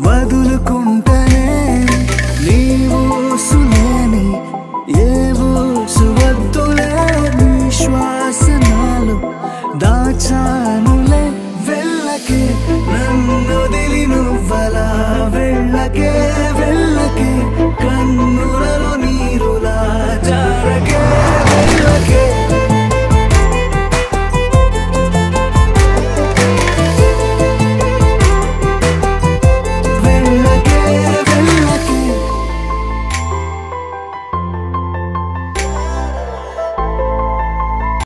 వదులుకుంటనే నీవు సులేని ఏవో సువద్దులే నీ శ్వాసనాలు దాచానులే వెళ్ళకే నన్ను దిలి నువ్వలా వెళ్ళకే